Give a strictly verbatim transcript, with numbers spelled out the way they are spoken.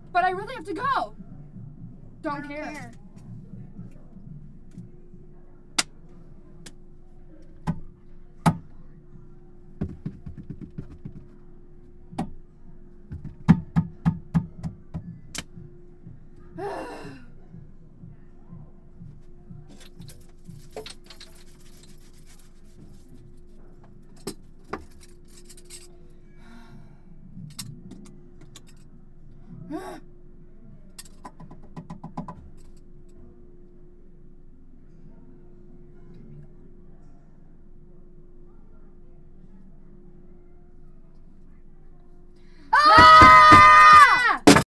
But I really have to go. Don't, don't care. care.